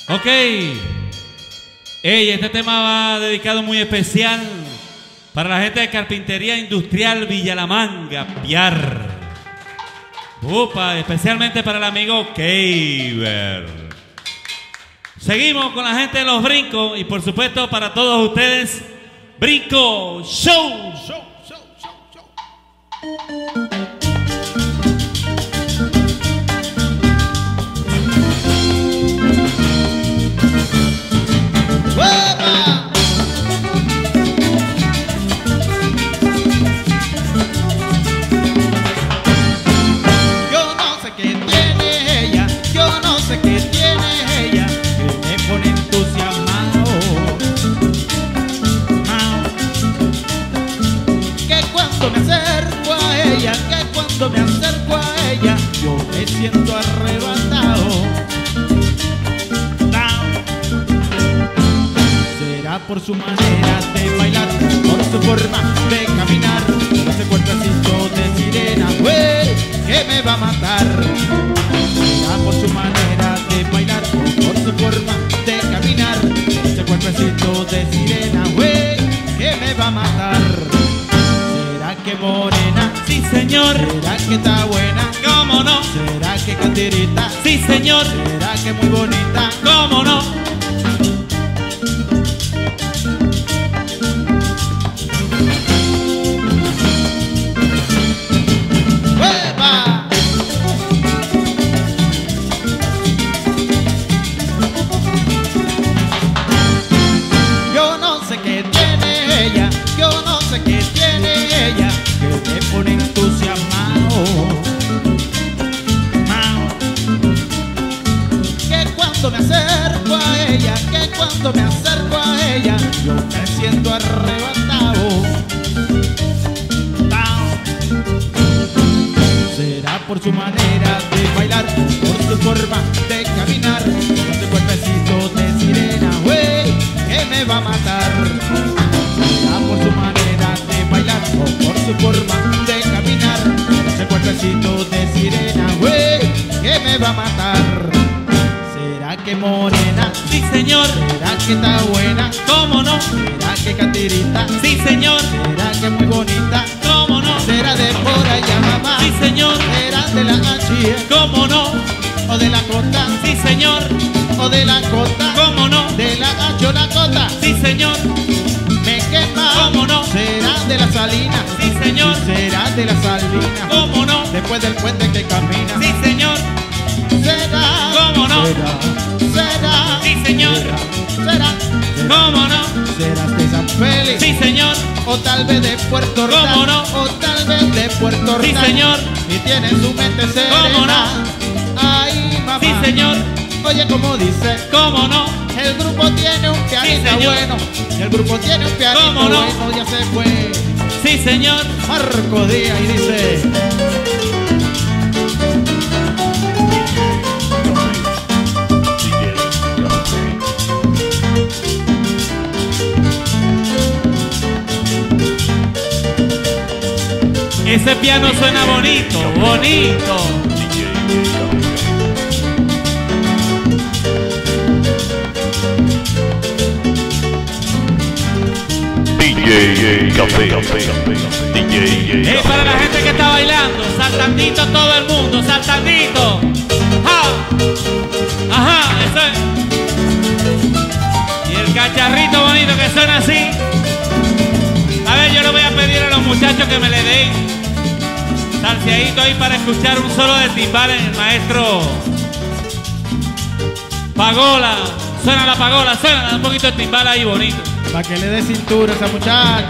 Ok. Ey, este tema va dedicado muy especial para la gente de Carpintería Industrial Villa La Manga, Piar. Upa, especialmente para el amigo Keiber. Seguimos con la gente de los brincos y por supuesto para todos ustedes, Brinco Show. Cuando me acerco a ella, yo me siento arrebatado. Será por su manera de bailar, por su forma de caminar, ese cuerpecito de sirena, güey, que me va a matar. Será por su manera de bailar, por su forma de caminar, ese cuerpecito de sirena, güey, que me va a matar. ¿Será que morena? Sí, señor. ¿Será que está buena? ¿Cómo no? ¿Será que cantirita? Sí, señor. ¿Será que muy bonita? ¿Cómo no? ¡Hueva! Yo no sé qué tiene ella, yo no sé qué tiene ella, que me pone entusiasmado. Que cuando me acerco a ella, que cuando me acerco a ella, yo me siento arrebatado. Será por su manera de bailar, por su forma de caminar, por su cuerpecito de sirena, güey, que me va a matar. Será por su manera de bailar, o por su forma de caminar, ese cuerpecito de sirena, güey, que me va a matar. ¿Será que morena? Sí, señor. ¿Será que está buena? ¿Cómo no? ¿Será que cantirita? Sí, señor. ¿Será que muy bonita? ¿Cómo no? ¿Será de por allá, mamá? Sí, señor. ¿Será de la H? ¿Cómo no? ¿O de la costa? Sí, señor. ¿O de la costa? ¿Cómo no? ¿De la H o la cota? Sí, señor. Me quema. ¿Cómo no? ¿Será de la salina? Sí, señor. ¿Será de la salina? ¿Cómo no? Después del puente que camina. Sí, señor. ¿Será? ¿Cómo no? ¿Será? Sí, señor. ¿Será? ¿Cómo no? ¿Serás de San Félix? Sí, señor. O tal vez de Puerto Rico. ¿Cómo no? O tal vez de Puerto Sí, Rico. señor. Y tiene su mente serena. ¿Cómo no? Ay, mamá. Sí, señor. Oye, como dice, ¿Cómo no? el grupo tiene un pianista Sí, señor. bueno. Y el grupo tiene un pianista ¿Cómo no? bueno. Ya se fue Sí, señor. Marco Díaz y dice: Ese piano suena bonito, bonito. DJ Café, DJ. Para la gente que está bailando, saltandito todo el mundo, saltandito. ¡Ja! Ajá, eso es. Y el cacharrito bonito que suena así. A ver, yo le voy a pedir a los muchachos que me le den salseadito ahí para escuchar un solo de timbales en el maestro Pagola. Suena la pagola, suena un poquito de timbal ahí bonito. para que le dé cintura a esa muchacha.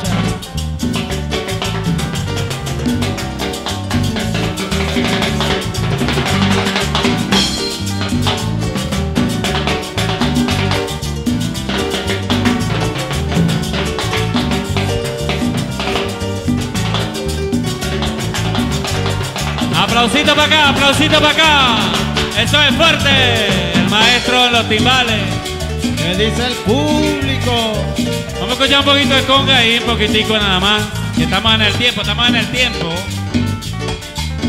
Aplausito para acá, aplausito para acá. Eso es fuerte. El maestro de los timbales. ¿Qué dice el público? Vamos a escuchar un poquito de conga ahí, un poquitico nada más. Que estamos en el tiempo, estamos en el tiempo.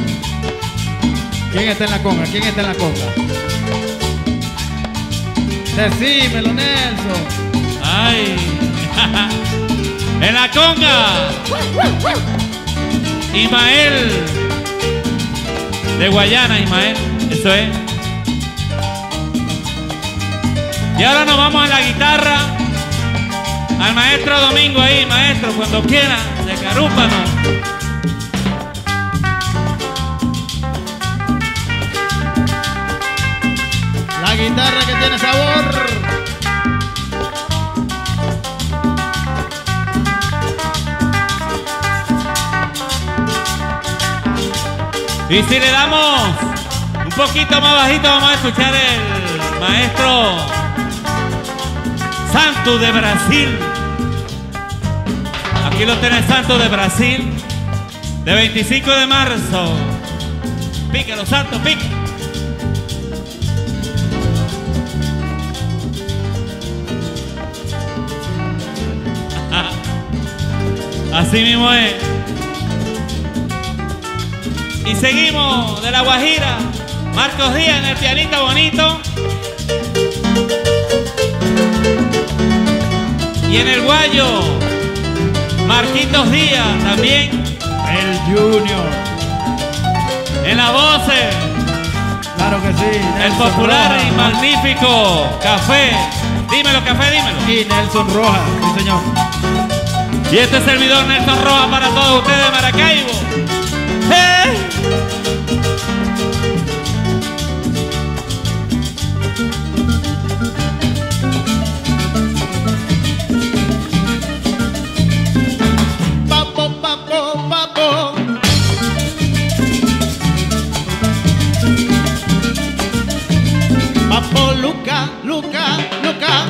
¿Quién está en la conga? ¿Quién está en la conga? Decímelo, Nelson. Ay. En la conga. Ismael. De Guayana, Ismael. Eso es. Y ahora nos vamos a la guitarra. Al maestro Domingo ahí, maestro, cuando quiera, de Carúpano. La guitarra que tiene sabor. Y si le damos un poquito más bajito, vamos a escuchar el maestro Santo de Brasil. Aquí lo tiene Santo de Brasil, de 25 de marzo. Píquelo, Santo, pique. Así mismo es. Y seguimos de La Guajira. Marcos Díaz en el pianito bonito. Y en el guayo, Marquitos Díaz también. El Junior. En las voces, Claro que sí. el Nelson popular Rojas. y magnífico Café. Dímelo, Café, dímelo. Y Nelson Rojas, sí señor. Y este servidor Nelson Rojas para todos ustedes de Maracaibo. ¡Hey! Papo, papo, papo. Papo, Luca, Luca, Luca.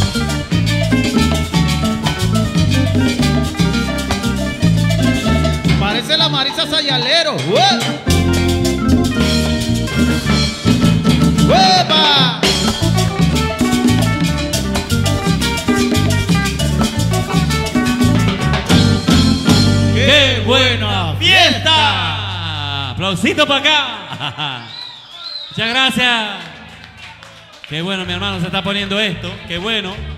Parece la Marisa Sayalero. ¡Uepa! ¡Qué buena fiesta! Aplausito para acá. Muchas gracias. Qué bueno, mi hermano, se está poniendo esto. Qué bueno.